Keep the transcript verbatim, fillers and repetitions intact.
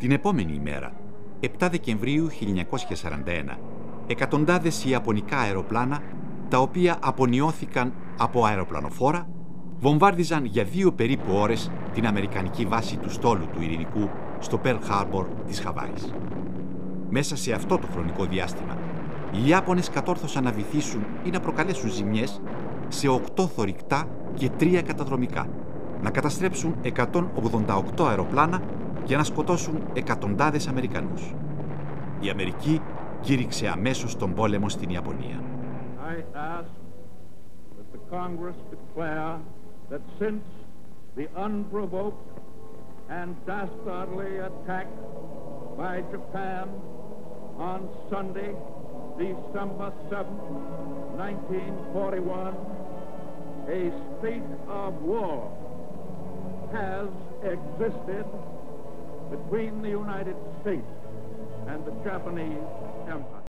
Την επόμενη ημέρα, επτά Δεκεμβρίου χίλια εννιακόσια σαράντα ένα, εκατοντάδες ιαπωνικά αεροπλάνα, τα οποία απονιώθηκαν από αεροπλανοφόρα, βομβάρδιζαν για δύο περίπου ώρες την αμερικανική βάση του στόλου του Ειρηνικού στο Pearl Harbor της Χαβάης. Μέσα σε αυτό το χρονικό διάστημα, οι Ιάπωνες κατόρθωσαν να βυθίσουν ή να προκαλέσουν ζημιές σε οκτώ θωρηκτά και τρία καταδρομικά, να καταστρέψουν εκατόν ογδόντα οκτώ αεροπλάνα για να σκοτώσουν εκατοντάδες Αμερικανούς. Η Αμερική κήρυξε αμέσως τον πόλεμο στην Ιαπωνία. I ask that the Congress declare that since the unprovoked and dastardly attack by Japan on Sunday, December seventh, nineteen forty-one, a state of war has existed between the United States and the Japanese Empire.